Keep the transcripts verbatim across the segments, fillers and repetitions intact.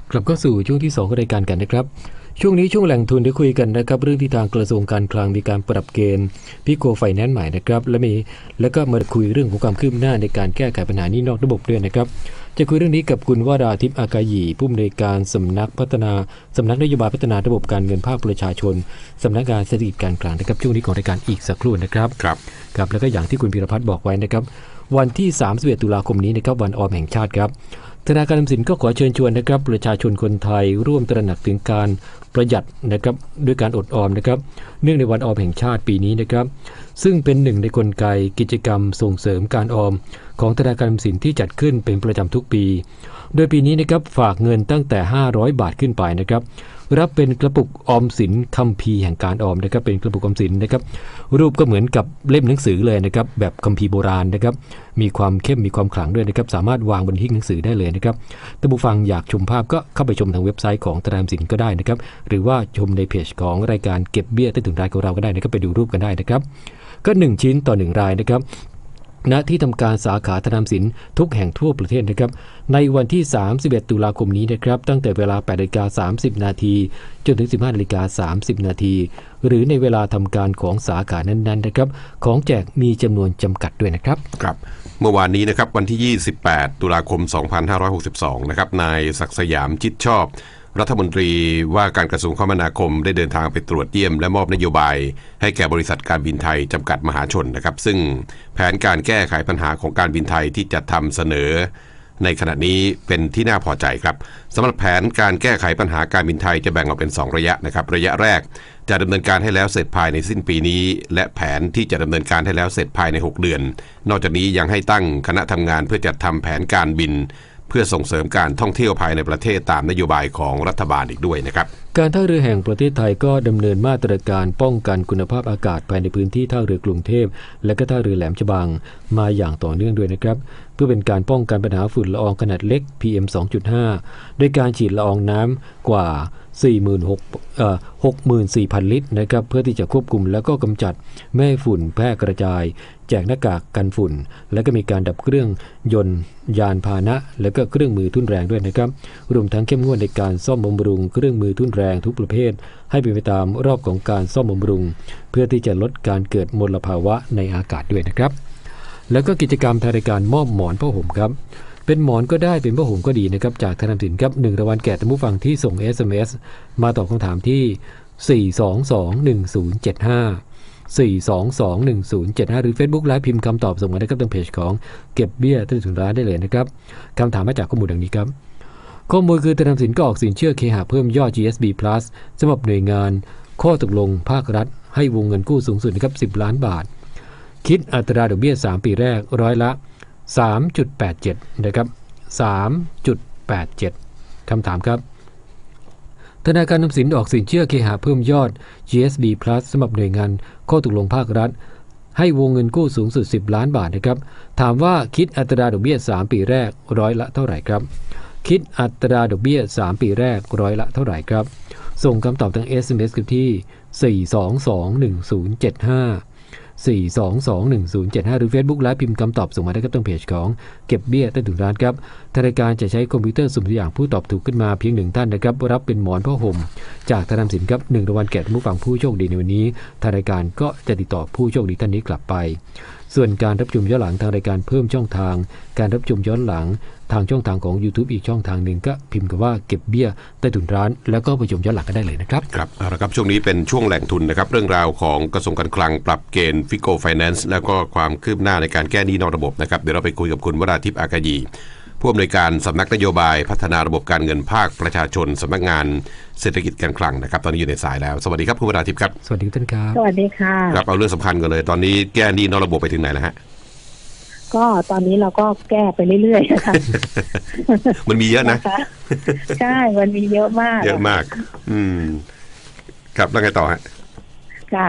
กลับเข้าสู่ช่วงที่สองของรายการกันนะครับช่วงนี้ช่วงแหล่งทุนได้คุยกันนะครับเรื่องที่ทางกระทรวงการคลังมีการปรับเกณฑ์พิโกไฟแนนซ์ใหม่นะครับและมีแล้วก็มาคุยเรื่องของความคืบหน้าในการแก้ไขปัญหานี้นอกระบบด้วยนะครับจะคุยเรื่องนี้กับคุณวราทิพย์อากายีผู้อำนวยการสำนักพัฒนาสำนักนโยบายพัฒนาระบบการเงินภาคประชาชนสำนักงานเศรษฐกิจการคลังนะครับช่วงนี้ของรายการอีกสักครู่นะครับครับครับแล้วก็อย่างที่คุณพีรพัฒน์บอกไว้นะครับวันที่สามสิบเอ็ดตุลาคมนี้นะครับวันออมแห่งชาติครับธนาคารออมสินก็ขอเชิญชวนนะครับประชาชนคนไทยร่วมตระหนักถึงการประหยัดนะครับด้วยการอดออมนะครับเนื่องในวันออมแห่งชาติปีนี้นะครับซึ่งเป็นหนึ่งในกลไกกิจกรรมส่งเสริมการออมของธนาคารออมสินที่จัดขึ้นเป็นประจำทุกปีโดยปีนี้นะครับฝากเงินตั้งแต่ห้าร้อยบาทขึ้นไปนะครับรับเป็นกระปุกออมสินคัมภีร์แห่งการออมนะครับเป็นกระปุกออมสินนะครับรูปก็เหมือนกับเล่มหนังสือเลยนะครับแบบคัมภีร์โบราณนะครับมีความเข้มมีความขลังด้วยนะครับสามารถวางบนหิ้งหนังสือได้เลยนะครับท่านผู้ฟังอยากชมภาพก็เข้าไปชมทางเว็บไซต์ของธนาคารออมสินก็ได้นะครับหรือว่าชมในเพจของรายการเก็บเบี้ยใต้ถุนรายของเราก็ได้นะครับไปดูรูปกันได้นะครับก็หนึ่งชิ้นต่อหนึ่งรายนะครับณที่ทำการสาขาธนาคารออมสินทุกแห่งทั่วประเทศนะครับในวันที่สามสิบเอ็ดตุลาคมนี้นะครับตั้งแต่เวลา แปดนาฬิกาสามสิบนาทีจนถึง สิบห้านาฬิกาสามสิบนาทีหรือในเวลาทำการของสาขานั้นๆนะครับของแจกมีจำนวนจำกัดด้วยนะครับครับเมื่อวานนี้นะครับวันที่ยี่สิบแปดตุลาคมสองพันห้าร้อยหกสิบสองนะครับนายศักดิ์สยามจิตชอบรัฐมนตรีว่าการกระทรวงคมนาคมได้เดินทางไปตรวจเยี่ยมและมอบนโยบายให้แก่บริษัทการบินไทยจำกัดมหาชนนะครับซึ่งแผนการแก้ไขปัญหาของการบินไทยที่จะทำเสนอในขณะนี้เป็นที่น่าพอใจครับสำหรับแผนการแก้ไขปัญหาการบินไทยจะแบ่งออกเป็นสองระยะนะครับระยะแรกจะดำเนินการให้แล้วเสร็จภายในสิ้นปีนี้และแผนที่จะดำเนินการให้แล้วเสร็จภายในหกเดือนนอกจากนี้ยังให้ตั้งคณะทำงานเพื่อจัดทำแผนการบินเพื่อส่งเสริมการท่องเที่ยวภายในประเทศตามนโยบายของรัฐบาลอีกด้วยนะครับการท่าเรือแห่งประเทศไทยก็ดำเนินมาตรการป้องกันคุณภาพอากาศภายในพื้นที่ท่าเรือกรุงเทพและก็ท่าเรือแหลมฉบังมาอย่างต่อเนื่องด้วยนะครับเพื่อเป็นการป้องกันปัญหาฝุ่นละอองขนาดเล็ก พี เอ็ม สองจุดห้า โดยการฉีดละอองน้ำกว่า หกหมื่นสี่พัน ลิตรนะครับเพื่อที่จะควบคุมแล้วก็กำจัดไม่ให้ฝุ่นแพร่กระจายแจกหน้ากากกันฝุ่นและก็มีการดับเครื่องยนต์ยานพาหนะและก็เครื่องมือทุ่นแรงด้วยนะครับรวมทั้งเข้มงวดในการซ่อมบำรุงเครื่องมือทุ่นแรงทุกประเภทให้เป็นไปตามรอบของการซ่อมบำรุงเพื่อที่จะลดการเกิดมลภาวะในอากาศด้วยนะครับแล้วก็กิจกรรมทางรายการมอบหมอนผ้าห่มครับเป็นหมอนก็ได้เป็นผ้าห่มก็ดีนะครับจากธนาคารออมสินครับหนึ่งรางวัลแก่ท่านผู้ฟังที่ส่ง เอส เอ็ม เอส มาตอบคำถามที่สี่สองสองหนึ่งศูนย์เจ็ดห้า สี่สองสองหนึ่งศูนย์เจ็ดห้าหรือ Facebook ไลฟ์พิมพ์คำตอบส่งมาได้ครับทางเพจของเก็บเบี้ยใต้ถุนร้านได้เลยนะครับคำถามมาจากข้อมูลดังนี้ครับข้อมูลคือธนาคารออมสินก็ออกสินเชื่อเคหะเพิ่มยอด จี เอส บี Plus สำหรับหน่วยงานข้อตกลงภาครัฐให้วงเงินกู้สูงสุดนะครับสิบล้านบาทคิดอัตราดอกเบี้ยสามปีแรกร้อยละ สามจุดแปดเจ็ด นะครับ สามจุดแปดเจ็ด คำถามครับธนาคารออมสินออกสินเชื่อเคหะเพิ่มยอด จี เอส บี Plus สำหรับหน่วยงานข้อตกลงภาครัฐให้วงเงินกู้สูงสุดสิบล้านบาทนะครับถามว่าคิดอัตราดอกเบี้ยสามปีแรกร้อยละเท่าไหร่ครับคิดอัตราดอกเบี้ยสามปีแรกร้อยละเท่าไหร่ครับส่งคำตอบทาง เอส เอ็ม เอส กับที่สี่สองสองหนึ่งศูนย์เจ็ดห้า สี่สองสองหนึ่งศูนย์เจ็ดห้าหรือ Facebook ไลฟ์พิมพ์คำตอบส่งมาได้ครับทางเพจของเก็บเบี้ยใต้ถุนร้านครับทางรายการจะใช้คอมพิวเตอร์สุ่มตัวอย่างผู้ตอบถูกขึ้นมาเพียงหนึ่งท่านนะครับรับเป็นหมอนผ้าห่มจากธนาคารออมสินครับหนึ่งรางวัลแก่ผู้ฟังผู้โชคดีในวันนี้ทางรายการก็จะติดต่อผู้โชคดีท่านนี้กลับไปส่วนการรับชมย้อนหลังทางรายการเพิ่มช่องทางการรับชมย้อนหลังทางช่องทางของ YouTube อีกช่องทางหนึ่งก็พิมพ์คำว่าเก็บเบี้ยใต้ถุนร้านแล้วก็ไปชมย้อนหลังกันได้เลยนะครับครับเอาละครับช่วงนี้เป็นช่วงแหล่งทุนนะครับเรื่องราวของกระทรวงการคลังปรับเกณฑ์ฟิโกไฟแนนซ์แล้วก็ความคืบหน้าในการแก้หนี้นอกระบบนะครับเดี๋ยวเราไปคุยกับคุณวราทิพย์อากายีผู้อำนวยการสำนักนโยบายพัฒนาระบบการเงินภาคประชาชนสำนักงานเศรษฐกิจการคลังนะครับตอนนี้อยู่ในสายแล้วสวัสดีครับคุณวราทิพย์ครับสวัสดีท่านครับสวัสดีค่ะครับเอาเรื่องสำคัญกันเลยตอนนี้แก้หนี้นอกระบบไปถึงไหนแล้วฮะก็ตอนนี้เราก็แก้ไปเรื่อยๆนะคะมันมีเยอะนะใช่มันมีเยอะมากเยอะมากอืมครับแล้วไงต่อฮะค่ะ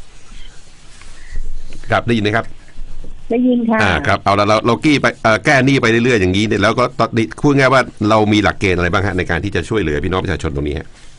ครับได้ยินไหมครับได้ยินค่ะอ่าครับเอาละเราเรากี้ไปแก้หนี้ไปเรื่อยๆอย่างนี้เนี่ยแล้วก็ตอนนี้พูดง่ายว่าเรามีหลักเกณฑ์อะไรบ้างฮะในการที่จะช่วยเหลือพี่น้องประชาชนตรงนี้ฮะ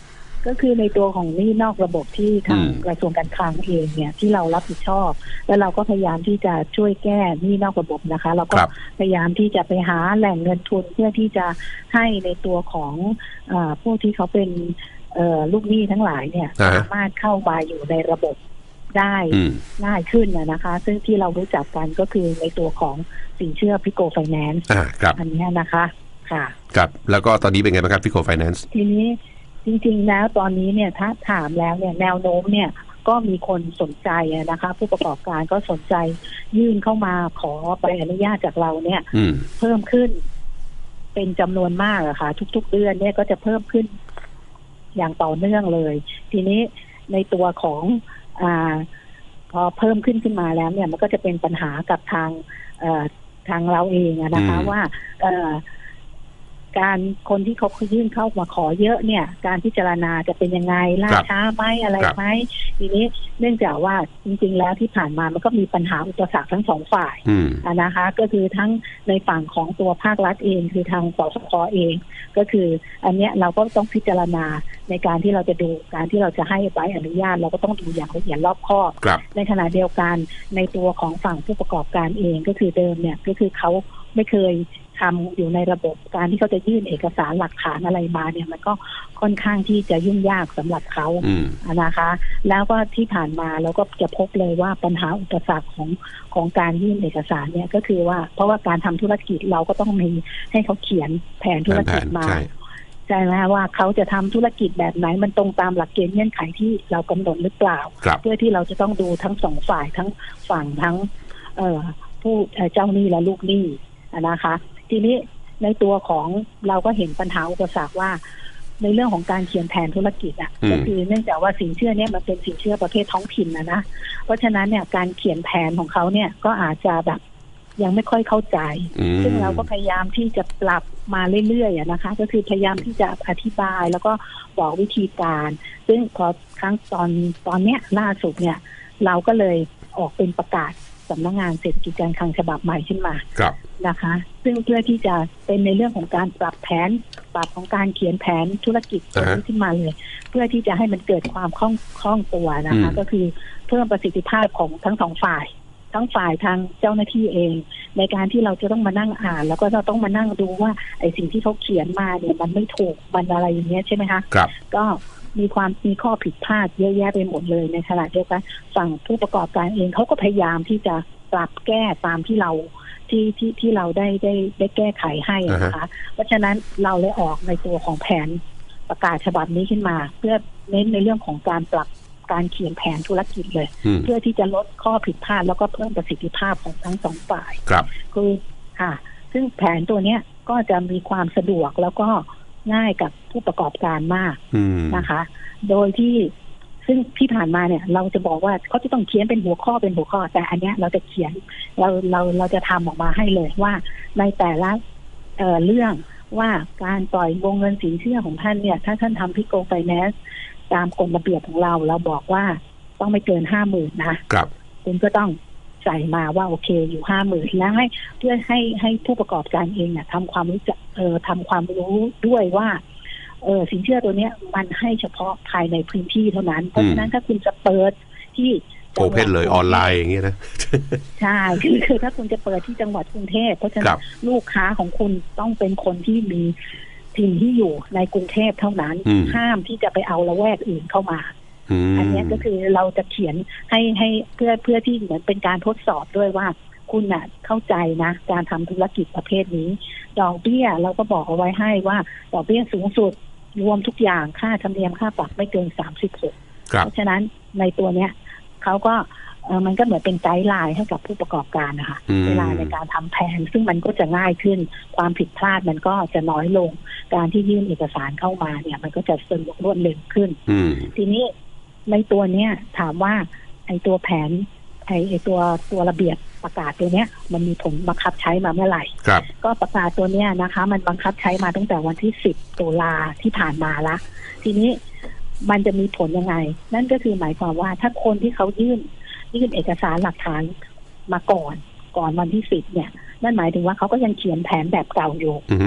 ก็คือในตัวของหนี้นอกระบบที่ทางกระทรวงการคลังเองเนี่ยที่เรารับผิดชอบแล้วเราก็พยายามที่จะช่วยแก้หนี้นอกระบบนะคะเราก็พยายามที่จะไปหาแหล่งเงินทุนเพื่อที่จะให้ในตัวของอ่าผู้ที่เขาเป็นเอ่อลูกหนี้ทั้งหลายเนี่ยสามารถเข้ามาอยู่ในระบบได้ง่ายขึ้นนะคะซึ่งที่เรารู้จักกันก็คือในตัวของสินเชื่อพิโกไฟแนนซ์อันนี้นะคะค่ะครับแล้วก็ตอนนี้เป็นไงบ้างครับพิโกไฟแนนซ์ทีนี้จริงๆแล้วตอนนี้เนี่ยถ้าถามแล้วเนี่ยแนวโน้มเนี่ยก็มีคนสนใจนะคะผู้ประกอบการก็สนใจยื่นเข้ามาขอใบอนุญาตจากเราเนี่ยเพิ่มขึ้นเป็นจำนวนมากอะค่ะทุกๆเดือนเนี่ยก็จะเพิ่มขึ้นอย่างต่อเนื่องเลยทีนี้ในตัวของอ่าพอเพิ่มขึ้นขึ้นมาแล้วเนี่ยมันก็จะเป็นปัญหากับทางเอ่อทางเราเองนะคะว่าเอ่อการคนที่เขายื่นเข้ามาขอเยอะเนี่ยการพิจารณาจะเป็นยังไงล่าช้าไหมอะไรไหมทีนี้เนื่องจากว่าจริงๆแล้วที่ผ่านมามันก็มีปัญหาอุปสรรคทั้งสองฝ่ายนะคะก็คือทั้งในฝั่งของตัวภาครัฐเองคือทางสสคเองก็คืออันเนี้ยเราก็ต้องพิจารณาในการที่เราจะดูการที่เราจะให้ใบอนุญาตเราก็ต้องดูอย่างละเอียดรอบคอบในขณะเดียวกันในตัวของฝั่งผู้ประกอบการเองก็คือเดิมเนี่ยก็คือเขาไม่เคยทำอยู่ในระบบการที่เขาจะยื่นเอกสารหลักฐานอะไรมาเนี่ยมันก็ค่อนข้างที่จะยุ่งยากสำหรับเขานะคะแล้วก็ที่ผ่านมาเราก็จะพบเลยว่าปัญหาอุปสรรคของของการยื่นเอกสารเนี่ยก็คือว่าเพราะว่าการทำธุรกิจเราก็ต้องมีให้เขาเขียนแผนธุรกิจมาใช่ไหมว่าเขาจะทำธุรกิจแบบไหนมันตรงตามหลักเกณฑ์เงื่อนไขที่เรากำหนดหรือเปล่าเพื่อที่เราจะต้องดูทั้งสองฝ่ายทั้งฝั่งทั้งเอ่อผู้เจ้าหนี้และลูกหนี้นะคะทีนี้ในตัวของเราก็เห็นปัญหาอุปสรรคว่าในเรื่องของการเขียนแผนธุรกิจอ่ะก็คือเนื่องจากว่าสินเชื่อเนี่ยมันเป็นสินเชื่อประเภทท้องถิ่นนะนะเพราะฉะนั้นเนี่ยการเขียนแผนของเขาเนี่ยก็อาจจะแบบยังไม่ค่อยเข้าใจซึ่งเราก็พยายามที่จะปรับมาเรื่อยๆนะคะก็คือพยายามที่จะอธิบายแล้วก็บอกวิธีการซึ่งพอครั้งตอนตอนเนี้ยล่าสุดเนี่ยเราก็เลยออกเป็นประกาศสำนักงานเศรษฐกิจการคลังฉบับใหม่ขึ้นมานะคะซึ่งเพื่อที่จะเป็นในเรื่องของการปรับแผนปรับของการเขียนแผนธุรกิจตัวนี้ขึ้นมาเลยเพื่อที่จะให้มันเกิดความคล่องคล่องตัวนะคะก็คือเพิ่มประสิทธิภาพของทั้งสองฝ่ายทั้งฝ่ายทางเจ้าหน้าที่เองในการที่เราจะต้องมานั่งอ่านแล้วก็เราต้องมานั่งดูว่าไอ้สิ่งที่เขาเขียนมาเนี่ยมันไม่ถูกมันอะไรอย่างเงี้ยใช่ไหมคะก็มีความมีข้อผิดพลาดเยอะแยะไปหมดเลยในขณะเดียวกันฝั่งผู้ประกอบการเองเขาก็พยายามที่จะปรับแก้ตามที่เราที่ที่ที่เราได้ได้ได้แก้ไขให้นะคะเพราะฉะนั้นเราเลยออกในตัวของแผนประกาศฉบับนี้ขึ้นมาเพื่อเน้นในเรื่องของการปรับการเขียนแผนธุรกิจเลยเพื่อที่จะลดข้อผิดพลาดแล้วก็เพิ่มประสิทธิภาพของทั้งสองฝ่ายครับคือค่ะซึ่งแผนตัวเนี้ยก็จะมีความสะดวกแล้วก็ง่ายกับผู้ประกอบการมากนะคะโดยที่ซึ่งที่ผ่านมาเนี่ยเราจะบอกว่าเขาจะต้องเขียนเป็นหัวข้อเป็นหัวข้อแต่อันเนี้ยเราจะเขียนเราเราเราจะทำออกมาให้เลยว่าในแต่ละเอ่อเรื่องว่าการปล่อยวงเงินสินเชื่อของท่านเนี่ยถ้าท่านทำพิโกไฟแนนซ์ตามกฎระเบียบของเราเราบอกว่าต้องไม่เกินห้าหมื่นนะครับคุณก็ต้องใส่มาว่าโอเคอยู่ห้าหมื่นแล้วให้เพื่อให้ให้ผู้ประกอบการเองเนี่ยทำความรู้จักเอ่อทำความรู้ด้วยว่าเออสินเชื่อตัวเนี้ยมันให้เฉพาะภายในพื้นที่เท่านั้นเพราะฉะนั้นถ้าคุณจะเปิดที่โอเพนเลยออนไลน์อย่างเงี้ยนะใช่คือคือถ้าคุณจะเปิดที่จังหวัดกรุงเทพเพราะฉะนั้นลูกค้าของคุณต้องเป็นคนที่มีถิ่นที่อยู่ในกรุงเทพเท่านั้นห้ามที่จะไปเอาละแวกอื่นเข้ามาอันนี้ก็คือเราจะเขียนให้ให้เพื่อเพื่อที่เหมือนเป็นการทดสอบด้วยว่าคุณน่ะเข้าใจนะการทำธุรกิจประเภทนี้ดอกเบี้ยเราก็บอกเอาไว้ให้ว่าดอกเบี้ยสูงสุดรวมทุกอย่างค่าธรรมเนียมค่าปรับไม่เกินสามสิบหกเพราะฉะนั้นในตัวเนี้ยเขาก็เออมันก็เหมือนเป็นไกด์ไลน์ให้กับผู้ประกอบการนะคะเวลาในการทำแผนซึ่งมันก็จะง่ายขึ้นความผิดพลาดมันก็จะน้อยลงการที่ยื่นเอกสารเข้ามาเนี่ยมันก็จะสะดวกรวดเร็วขึ้นทีนี้ในตัวเนี้ยถามว่าไอ้ตัวแผนไอ้ไอ้ตัวตัวระเบียบประกาศตัวเนี้ยมันมีผลบังคับใช้มาเมื่อไหร่ก็ประกาศตัวเนี้ยนะคะมันบังคับใช้มาตั้งแต่วันที่สิบตุลาที่ผ่านมาละทีนี้มันจะมีผลยังไงนั่นก็คือหมายความว่าถ้าคนที่เขายื่นยื่นเอกสารหลักฐานมาก่อนก่อนวันที่สิบเนี่ยนั่นหมายถึงว่าเขาก็ยังเขียนแผนแบบเก่าอยู่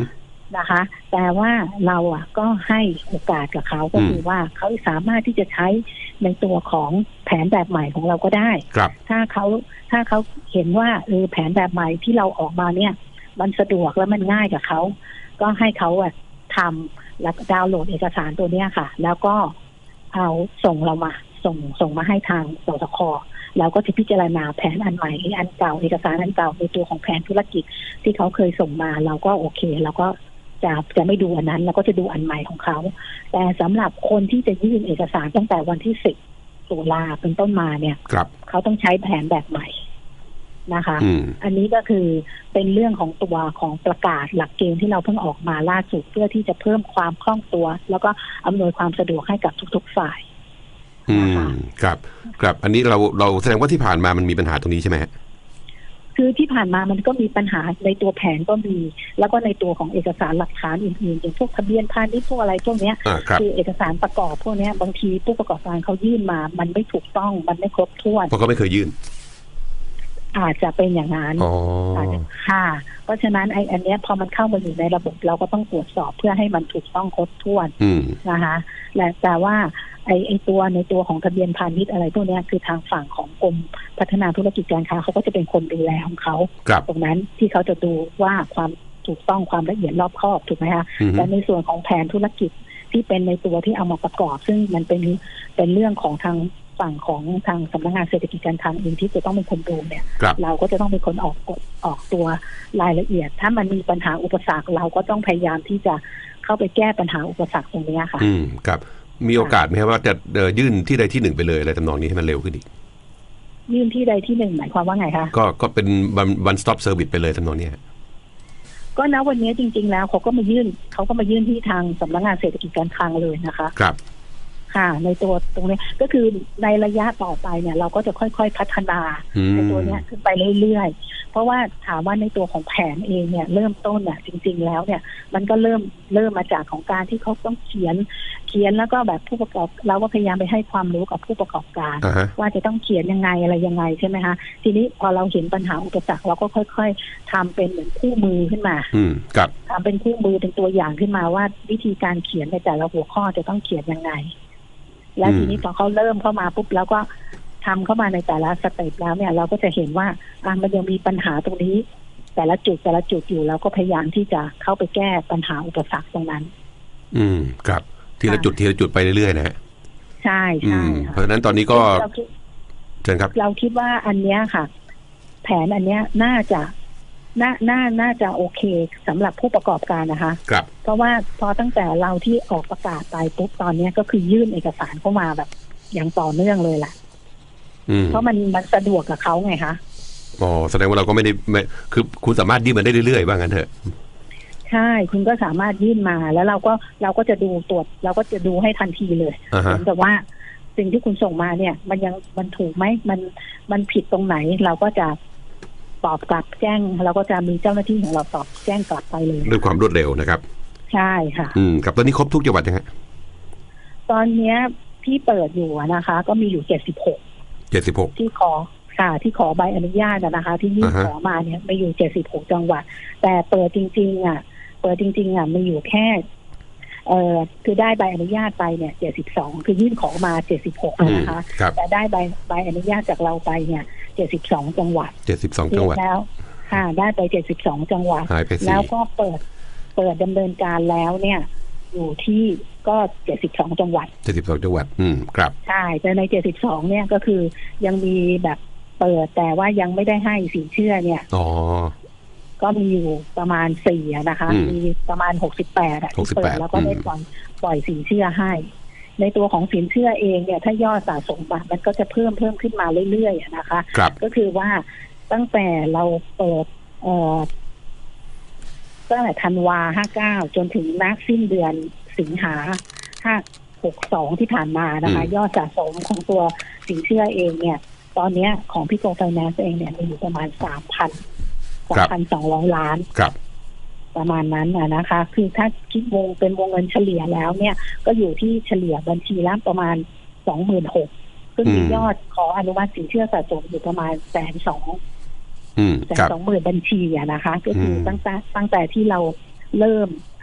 นะคะ แต่ว่าเราอ่ะก็ให้โอกาสกับเขาก็คือว่าเขาสามารถที่จะใช้ในตัวของแผนแบบใหม่ของเราก็ได้ถ้าเขาถ้าเขาเห็นว่าเออแผนแบบใหม่ที่เราออกมาเนี่ยมันสะดวกและมันง่ายกับเขาก็ให้เขาอ่ะทำแล้วดาวน์โหลดเอกสารตัวเนี้ยค่ะ แล้วก็เอาส่งเรามาส่งส่งมาให้ทางสสค.เราก็จะพิจารณาแผนอันใหม่หรืออันเก่าเอกสารอันเก่าในตัวของแผนธุรกิจที่เขาเคยส่งมาเราก็โอเคเราก็จะจะไม่ดูอันนั้นเราก็จะดูอันใหม่ของเขาแต่สำหรับคนที่จะยื่นเอกสารตั้งแต่วันที่สิบตุลาเป็นต้นมาเนี่ยเขาต้องใช้แผนแบบใหม่นะคะอันนี้ก็คือเป็นเรื่องของตัวของประกาศหลักเกณฑ์ที่เราเพิ่งออกมาล่าสุดเพื่อที่จะเพิ่มความคล่องตัวแล้วก็อำนวยความสะดวกให้กับทุกๆฝ่ายอืมครับครับอันนี้เราเราแสดงว่าที่ผ่านมามันมีปัญหาตรงนี้ใช่ไหมคือที่ผ่านมามันก็มีปัญหาในตัวแผนก็มีแล้วก็ในตัวของเอกสารหลักฐานอื่นๆอย่างพวกทะเบียนพาณิชย์พวกอะไรพวกนี้คือเอกสารประกอบพวกนี้บางทีผู้ประกอบการเขายื่นมามันไม่ถูกต้องมันไม่ครบถ้วนเพราะเขาไม่เคยยื่นอาจจะเป็นอย่างนั้นอาจจะค่ะเพราะฉะนั้นไอ้อันเนี้ยพอมันเข้ามาอยู่ในระบบเราก็ต้องตรวจสอบเพื่อให้มันถูกต้องครบถ้วนนะคะและแต่ว่าไอ้ไอ้ตัวในตัวของทะเบียนพาณิชย์อะไรพวกนี้คือทางฝั่งของกรมพัฒนาธุรกิจการค้าเขาก็จะเป็นคนดูแลของเขาตรงนั้นที่เขาจะดูว่าความถูกต้องความละเอียดรอบคอบถูกไหมคะแต่ในส่วนของแผนธุรกิจที่เป็นในตัวที่เอามาประกอบซึ่งมันเป็นเป็นเรื่องของทางฝั่งของทางสำนักงานเศรษฐกิจการคลังเองที่จะต้องเป็นคนดูเนี่ยเราก็จะต้องเป็นคนออกกฎออกตัวรายละเอียดถ้ามันมีปัญหาอุปสรรคเราก็ต้องพยายามที่จะเข้าไปแก้ปัญหาอุปสรรคตรงนี้ค่ะอืมครับมีโอกาสไหมครับว่าจะยื่นที่ใดที่หนึ่งไปเลยอะไรทำนองนี้ให้มันเร็วขึ้นอีกยื่นที่ใดที่หนึ่งหมายความว่าไงคะก็ก็เป็น one stop service ไปเลยทำนองนี้ก็ณวันนี้จริงๆแล้วเขาก็มายื่นเขาก็มายื่นที่ทางสำนักงานเศรษฐกิจการคลังเลยนะคะครับค่ะในตัวตรงนี้ก็คือในระยะต่อไปเนี่ยเราก็จะค่อยๆพัฒนาในตัวเนี้ยขึ้นไปเรื่อยๆเพราะว่าถามว่าในตัวของแผนเองเนี่ยเริ่มต้นเนี่ยจริงๆแล้วเนี่ยมันก็เริ่มเริ่มมาจากของการที่เขาต้องเขียนเขียนแล้วก็แบบผู้ประกอบเราก็พยายามไปให้ความรู้กับผู้ประกอบการ uh-huh. ว่าจะต้องเขียนยังไงอะไรยังไงใช่ไหมคะทีนี้พอเราเห็นปัญหาอุปสรรคเราก็ค่อยๆทำเป็นเหมือนคู่มือขึ้นมาทำเป็นคู่มือเป็นตัวอย่างขึ้นมาว่าวิธีการเขียนในแต่ละหัวข้อจะต้องเขียนยังไงแล้วทีนี้พอเขาเริ่มเข้ามาปุ๊บแล้วก็ทำเข้ามาในแต่ละสเต็ปแล้วเนี่ยเราก็จะเห็นว่าอ่ะมันยังมีปัญหาตรงนี้แต่ละจุดแต่ละจุดอยู่เราก็พยายามที่จะเข้าไปแก้ปัญหาอุปสรรคตรงนั้นอืมครับทีละจุดทีละจุดไปเรื่อยๆนะฮะใช่ใช่เพราะฉะนั้นตอนนี้ก็เชิญครับเราคิดว่าอันเนี้ยค่ะแผนอันเนี้ยน่าจะน่าน่าน่าจะโอเคสำหรับผู้ประกอบการนะคะครับเพราะว่าพอตั้งแต่เราที่ออกประกาศไปปุ๊บตอนนี้ก็คือยื่นเอกสารเข้ามาแบบอย่างต่อเนื่องเลยแหละเพราะมันมันสะดวกกับเขาไงคะอ๋อแสดงว่าเราก็ไม่ได้ไม่คือคุณสามารถยื่นมันได้เรื่อยๆว่างั้นเถอะใช่คุณก็สามารถยื่นมาแล้วเราก็เราก็จะดูตรวจเราก็จะดูให้ทันทีเลยเหมือนกับว่าสิ่งที่คุณส่งมาเนี่ยมันยังมันถูกไหมมันมันผิดตรงไหนเราก็จะตอบกลับแจ้งเราก็จะมีเจ้าหน้าที่ของเราตอบแจ้งกลับไปเลยด้วยความรวดเร็วนะครับใช่ค่ะอืมกับตอนนี้ครบทุกจังหวัดยังไงตอนนี้ที่เปิดอยู่นะคะก็มีอยู่เจ็ดสิบหกเจ็ดสิบหกที่ขอค่ะที่ขอใบอนุญาตนะคะที่ยื่นขอมาเนี่ยมีอยู่เจ็ดสิบหกจังหวัดแต่เปิดจริงๆอ่ะเปิดจริงๆอ่ะมีอยู่แค่เอ่อคือได้ใบอนุญาตไปเนี่ยเจ็ดสิบสองคือยื่นขอมาเจ็ดสิบหกนะคะแต่ได้ใบใบอนุญาตจากเราไปเนี่ยเจ็ดสิบสองจังหวัดเจ็ดสิบสองจังหวัดแล้วค่ะได้ไปเจ็ดสิบสองจังหวัดแล้วก็เปิดเปิดดำเนินการแล้วเนี่ยอยู่ที่ก็เจ็ดสิบสองจังหวัดเจ็ดสิบสองจังหวัดอืมครับใช่แต่ในเจ็ดสิบสองเนี่ยก็คือยังมีแบบเปิดแต่ว่ายังไม่ได้ให้สินเชื่อเนี่ยอ๋อก็มีอยู่ประมาณสี่นะคะมีประมาณหกสิบแปดอ่ะที่เปิดแล้วก็ได้ปล่อยปล่อยสินเชื่อให้ในตัวของสินเชื่อเองเนี่ยถ้ายอดสะสมบัตรมันก็จะเพิ่มเพิ่มขึ้นมาเรื่อยๆนะคะก็คือว่าตั้งแต่เราเปิดเอ่อตั้งแต่ธันวาห้าเก้าจนถึงนักสิ้นเดือนสิงหาห้าหกสองที่ผ่านมานะคะยอดสะสมของตัวสินเชื่อเองเนี่ยตอนนี้ของพี่โกไฟแนนซ์เองเนี่ยมีอยู่ประมาณสามพันสามพันสองร้อยล้านประมาณนั้นนะคะคือถ้าคิดวงเป็นวงเงินเฉลี่ยแล้วเนี่ยก็อยู่ที่เฉลี่ยบัญชีละประมาณสองหมื่นหกซึ่งมียอดขออนุมัติสินเชื่อสะสมอยู่ประมาณแสนสองแสนสองหมื่นบัญชีอะนะคะก็คือตั้งแต่ตั้งแต่ที่เราเริ่ม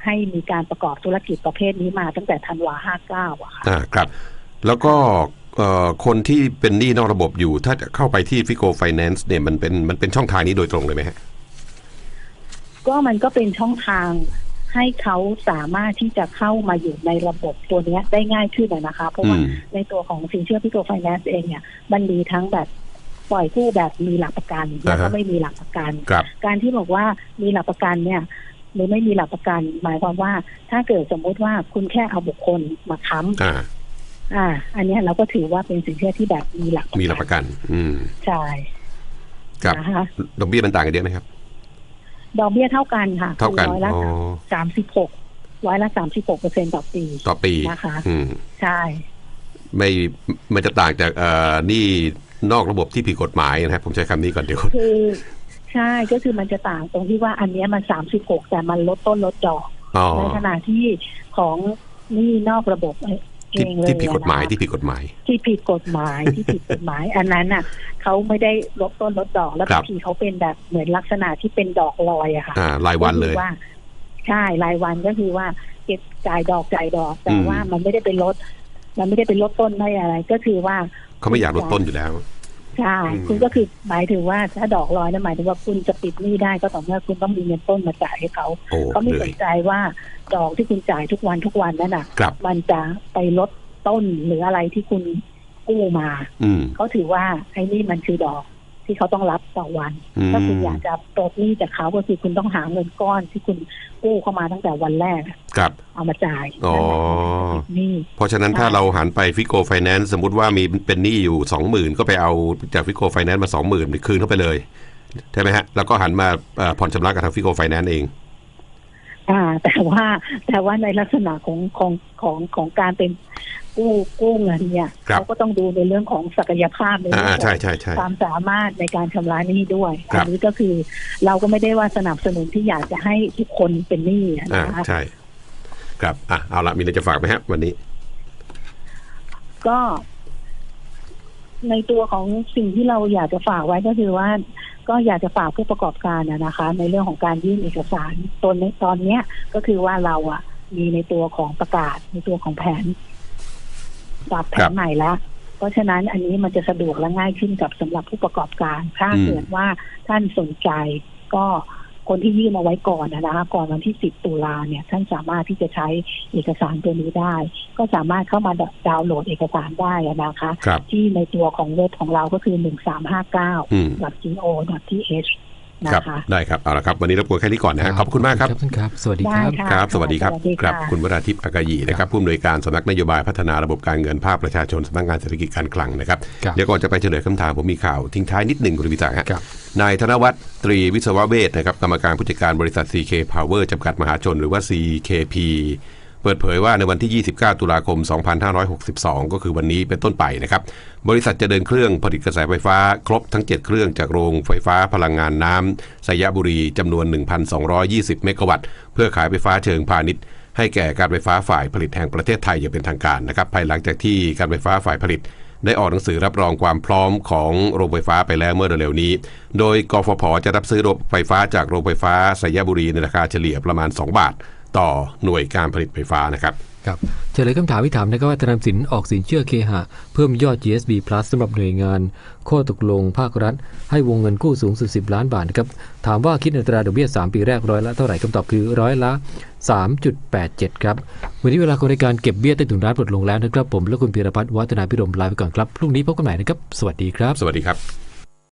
ให้มีการประกอบธุรกิจประเภทนี้มาตั้งแต่ธันวาห้าเก้าอะค่ะอ่าครับแล้วก็คนที่เป็นหนี้นอกระบบอยู่ถ้าจะเข้าไปที่ Fico Finance เนี่ยมันเป็นมันเป็นช่องทางนี้โดยตรงเลยไหมฮะก็มันก็เป็นช่องทางให้เขาสามารถที่จะเข้ามาอยู่ในระบบตัวนี้ได้ง่ายขึ้นนะคะเพราะว่าในตัวของสินเชื่อ Fico Finance เองเนี่ยมันมีทั้งแบบปล่อยกู้แบบมีหลักประกันแล้วก็ไม่มีหลักประกันการที่บอกว่ามีหลักประกันเนี่ยหรือไม่มีหลักประกันหมายความว่าถ้าเกิดสมมุติว่าคุณแค่เอาบุคคลมาค้ำอ่าอ่าอันนี้เราก็ถือว่าเป็นสินเชื่อที่แบบมีหลักมีหลักประกันอืมใช่ครับดอกเบี้ยมันต่างกันเยอะไหมครับดอกเบี้ยเท่ากันค่ะเท่ากันร้อยละสามสิบหกร้อยละสามสิบหกเปอร์เซ็นต์ต่อปีต่อปีนะคะอืมใช่ไม่มันจะต่างจากเอ่อนี่นอกระบบที่ผิดกฎหมายนะครับผมใช้คำนี้ก่อนเดี๋ยวคือใช่ก็คือมันจะต่างตรงที่ว่าอันนี้มันสามสิบหกแต่มันลดต้นลดดอกในขณะที่ของนี่นอกระบบเองเลยที่ผิดกฎหมายที่ผิดกฎหมายที่ผิดกฎหมายที่ผิดกฎหมายอันนั้นน่ะเขาไม่ได้ลดต้นลดดอกแล้วบางทีเขาเป็นแบบเหมือนลักษณะที่เป็นดอกลอยอะค่ะอ่ารายวันเลยว่าใช่รายวันก็คือว่าเก็บจ่ายดอกจ่ายดอกแต่ว่ามันไม่ได้เป็นลดมันไม่ได้เป็นลดต้นได้อะไรก็คือว่าเขาไม่อยากลดต้นอยู่แล้วใช่คุณก็คือหมายถึงว่าถ้าดอกลอยนั่นหมายถึงว่าคุณจะปิดหนี้ได้ก็ต่อเมื่อคุณต้องมีเงินต้นมาจ่ายให้เขาเขาไม่สนใจว่าดอกที่คุณจ่ายทุกวันทุกวันนั่นน่ะมันจะไปลดต้นหรืออะไรที่คุณกู้มาเขาถือว่าไอ้นี่มันคือดอกที่เขาต้องรับต่อวันถ้าคุณอยากจะปลดหนี้จากเขาก็คือคุณต้องหาเงินก้อนที่คุณกู้เข้ามาตั้งแต่วันแรกเอามาจ่ายอ๋อเพราะฉะนั้นถ้าเราหันไป Fico Finance สมมุติว่ามีเป็นหนี้อยู่ สองหมื่น ก็ไปเอาจาก Fico Finance มา สองหมื่น คืนเข้าไปเลยใช่ไหมฮะแล้วก็หันมาผ่อนชำระกับทาง Fico Finance เองอ่าแต่ว่าแต่ว่าในลักษณะของของของของการเป็นกู้กู้เงินเนี่ยเขาก็ต้องดูในเรื่องของศักยภาพในเรื่องของความสามารถในการชำระหนี้ด้วยอันนี้ก็คือเราก็ไม่ได้ว่าสนับสนุนที่อยากจะให้ทุกคนเป็นหนี้นะคะใช่ครับอ่ะเอาละมีอะไรจะฝากไหมครับวันนี้ก็ในตัวของสิ่งที่เราอยากจะฝากไว้ก็คือว่าก็อยากจะฝากผู้ประกอบการนะคะในเรื่องของการยื่นเอกสารตอนนี้ตอนนี้ก็คือว่าเราอ่ะมีในตัวของประกาศในตัวของแผนปรับแผนใหม่แล้วเพราะฉะนั้นอันนี้มันจะสะดวกและง่ายขึ้นกับสำหรับผู้ประกอบการถ้าเกิดว่าท่านสนใจก็คนที่ยื่นเอาไว้ก่อนนะคะก่อนวันที่สิบตุลาเนี่ยท่านสามารถที่จะใช้เอกสารตัวนี้ได้ก็สามารถเข้ามาดาวน์โหลดเอกสารได้นะคะที่ในตัวของเว็บของเราก็คือหนึ่งสามห้าเก้า ดอท จี โอ ดอท ที เอชนะคะได้ครับเอาละครับวันนี้รบกวนแค่นี้ก่อนนะฮะขอบคุณมากครับครับสวัสดีครับครับสวัสดีครับครับคุณวราทิพย์อากายีนะครับผู้อำนวยการสำนักนโยบายพัฒนาระบบการเงินภาคประชาชนสำนักงานเศรษฐกิจการคลังนะครับเดี๋ยวก่อนจะไปเฉลยคำถามผมมีข่าวทิ้งท้ายนิดหนึ่งคุณวิจักรครับนายธนวัฒน์ตรีวิศวเวชนะครับกรรมการผู้จัดการบริษัท ซี เค Power จำกัดมหาชนหรือว่า ซี เค พี เปิดเผยว่าในวันที่ยี่สิบเก้าตุลาคมสองพันห้าร้อยหกสิบสองก็คือวันนี้เป็นต้นไปนะครับบริษัทจะเดินเครื่องผลิตกระแสไฟฟ้าครบทั้งเจ็ดเครื่องจากโรงไฟฟ้าพลังงานน้ำสยบุรีจำนวน หนึ่งพันสองร้อยยี่สิบ เมกะวัตต์เพื่อขายไฟฟ้าเชิงพาณิชย์ให้แก่การไฟฟ้าฝ่ายผลิตแห่งประเทศไทยอย่างเป็นทางการนะครับภายหลังจากที่การไฟฟ้าฝ่ายผลิตได้ออกหนังสือรับรองความพร้อมของโรงไฟฟ้าไปแล้วเมื่อเร็วๆนี้โดยกฟผ.จะรับซื้อโรงไฟฟ้าจากโรงไฟฟ้าสยบุรีในราคาเฉลี่ยประมาณสองบาทต่อหน่วยการผลิตไฟฟ้านะครับครับเฉลยคำถามที่ถามนะครับว่าธนาคารสินออกสินเชื่อเคหะเพิ่มยอด จี เอส บี Plus สำหรับหน่วยงานข้อตกลงภาครัฐให้วงเงินกู้สูงสุดสิบล้านบาทนะครับถามว่าคิดอัตราดอกเบี้ยสามปีแรกร้อยละเท่าไหร่คำตอบคือร้อยละ สามจุดแปดเจ็ด ครับวันนี้เวลาของรายการเก็บเบี้ยใต้ถุนร้านหมดลงแล้วนะครับผมและคุณพีรพัฒน์วัฒนาพิรมลาไปก่อนครับพรุ่งนี้พบกันใหม่นะครับสวัสดีครับสวัสดีครับ